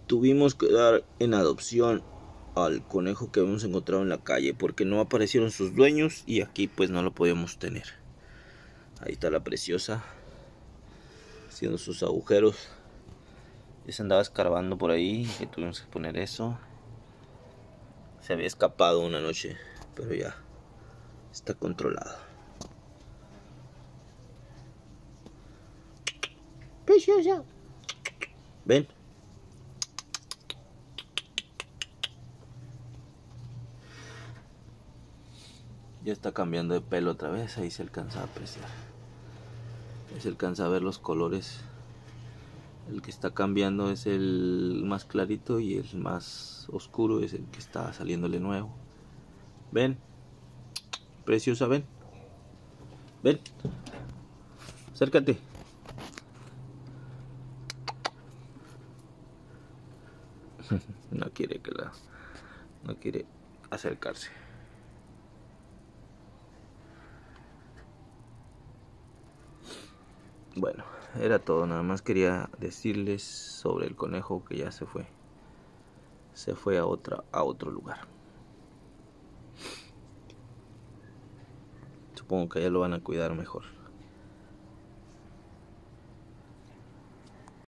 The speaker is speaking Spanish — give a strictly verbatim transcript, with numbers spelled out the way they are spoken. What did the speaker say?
Tuvimos que dar en adopción al conejo que habíamos encontrado en la calle porque no aparecieron sus dueños y aquí pues no lo podíamos tener. Ahí está la Preciosa haciendo sus agujeros. Ya se andaba escarbando por ahí y tuvimos que poner eso. Se había escapado una noche, pero ya está controlado. Preciosa, ven. Ya está cambiando de pelo otra vez, ahí se alcanza a apreciar. Ahí se alcanza a ver los colores. El que está cambiando es el más clarito y el más oscuro es el que está saliéndole nuevo. Ven, Preciosa, ven. Ven, acércate. No quiere que la, no quiere acercarse. Bueno, era todo, nada más quería decirles sobre el conejo que ya se fue. Se fue a otra, a otro lugar. Supongo que ya lo van a cuidar mejor.